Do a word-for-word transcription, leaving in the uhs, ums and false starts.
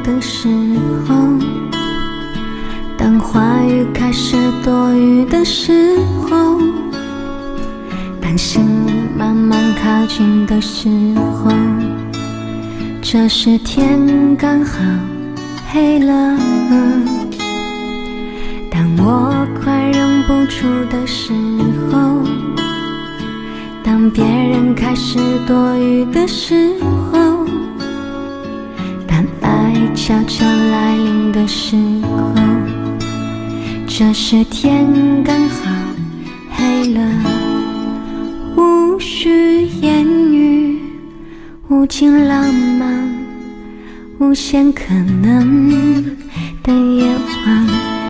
的时候，当话语开始多余的时候，当心慢慢靠近的时候，这时天刚好黑了。当我快忍不住的时候，当别人开始多余的时候，当爱悄悄来临的时候，这时天刚好黑了。无需言语，无尽浪漫，无限可能的夜晚。